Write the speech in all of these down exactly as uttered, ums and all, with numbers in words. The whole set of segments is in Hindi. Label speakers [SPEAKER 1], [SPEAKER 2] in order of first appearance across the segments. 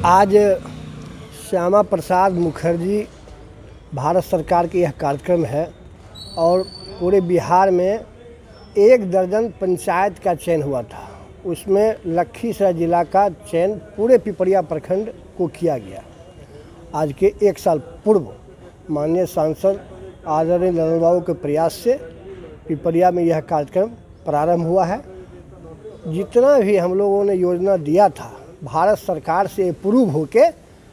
[SPEAKER 1] आज श्यामा प्रसाद मुखर्जी भारत सरकार की यह कार्यक्रम है और पूरे बिहार में एक दर्जन पंचायत का चयन हुआ था। उसमें लखीसराय जिला का चयन पूरे पिपरिया प्रखंड को किया गया। आज के एक साल पूर्व माननीय सांसद आदरणीय ललन बाबू के प्रयास से पिपरिया में यह कार्यक्रम प्रारंभ हुआ है। जितना भी हम लोगों ने योजना दिया था भारत सरकार से अप्रूव होके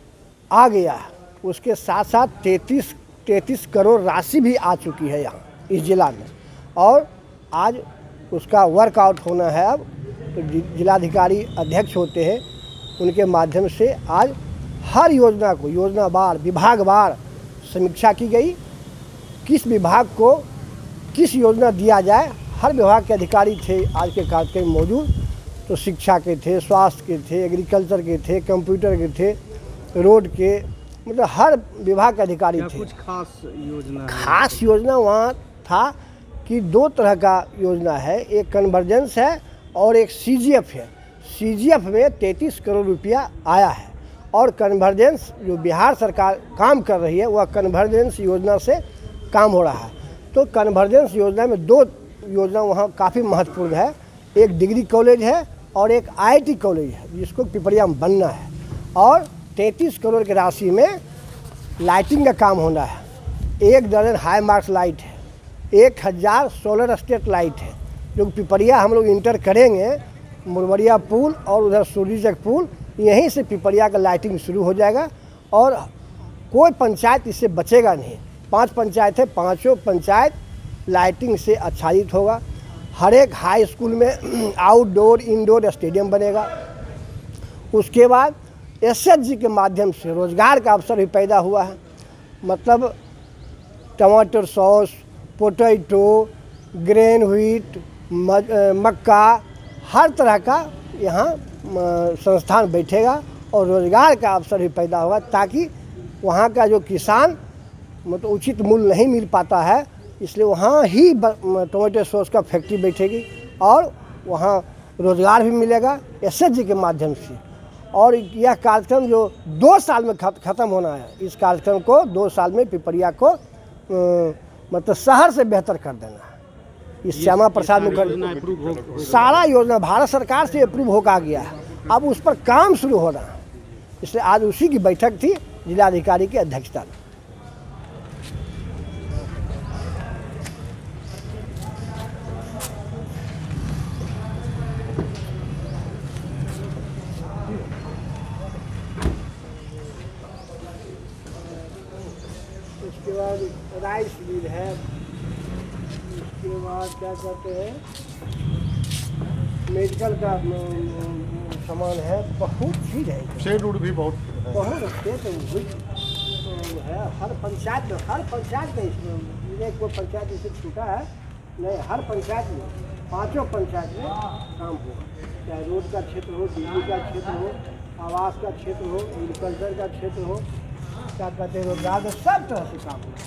[SPEAKER 1] आ गया है। उसके साथ साथ तैंतीस तैंतीस करोड़ राशि भी आ चुकी है यहाँ इस जिला में और आज उसका वर्कआउट होना है। अब तो जिलाधिकारी अध्यक्ष होते हैं, उनके माध्यम से आज हर योजना को योजनावार विभागवार समीक्षा की गई। किस विभाग को किस योजना दिया जाए, हर विभाग के अधिकारी थे आज के कार्यक्रम में मौजूद। तो शिक्षा के थे, स्वास्थ्य के थे, एग्रीकल्चर के थे, कंप्यूटर के थे, रोड के, मतलब हर विभाग के अधिकारी थे।
[SPEAKER 2] कुछ खास योजना
[SPEAKER 1] खास योजना वहाँ था कि दो तरह का योजना है, एक कन्वर्जेंस है और एक सीजीएफ है। सीजीएफ में तैंतीस करोड़ रुपया आया है और कन्वर्जेंस जो बिहार सरकार काम कर रही है वह कन्वर्जेंस योजना से काम हो रहा है। तो कन्वर्जेंस योजना में दो योजना वहाँ काफ़ी महत्वपूर्ण है। एक डिग्री कॉलेज है और एक आईआईटी कॉलेज है जिसको पिपरिया में बनना है और तैंतीस करोड़ की राशि में लाइटिंग का काम होना है। एक दर्जन हाई मार्क्स लाइट है, एक हज़ार सोलर स्ट्रीट लाइट है जो पिपरिया हम लोग इंटर करेंगे। मुरवरिया पुल और उधर सूर्यचक पुल, यहीं से पिपरिया का लाइटिंग शुरू हो जाएगा और कोई पंचायत इससे बचेगा नहीं। पांच पंचायत है, पांचों पंचायत लाइटिंग से आच्छादित होगा। हर एक हाई स्कूल में आउटडोर इंडोर स्टेडियम बनेगा। उसके बाद एसएचजी के माध्यम से रोजगार का अवसर भी पैदा हुआ है। मतलब टमाटर सॉस, पोटैटो, ग्रेन व्हीट, मक्का, हर तरह का यहाँ संस्थान बैठेगा और रोजगार का अवसर भी पैदा होगा ताकि वहाँ का जो किसान मतलब उचित मूल्य नहीं मिल पाता है, इसलिए वहाँ ही टोमेटो सॉस का फैक्ट्री बैठेगी और वहाँ रोजगार भी मिलेगा एसएचजी के माध्यम से। और यह कार्यक्रम जो दो साल में ख़त्म होना है, इस कार्यक्रम को दो साल में पिपरिया को मतलब शहर से बेहतर कर देना है। इस श्यामा प्रसाद मुखर्जी सारा योजना भारत सरकार से अप्रूव होकर आ गया है, अब उस पर काम शुरू हो रहा है। इसलिए आज उसी की बैठक थी जिलाधिकारी की अध्यक्षता में। उसके बाद राइस मिल है, उसके बाद क्या कहते हैं मेडिकल का सामान है, बहुत चीज़ है।
[SPEAKER 2] शेड उड भी बहुत
[SPEAKER 1] बहुत स्टेट है। हर पंचायत में हर पंचायत में इसमें कोई पंचायत इसे छूटा है नहीं, हर पंचायत में पांचों पंचायत में काम होगा। चाहे रोड का क्षेत्र हो, बिजली का क्षेत्र हो, आवास का क्षेत्र हो, एग्रीकल्चर का क्षेत्र हो, क्या कहते हैं रोजगार का, सब तरह से काम होगा।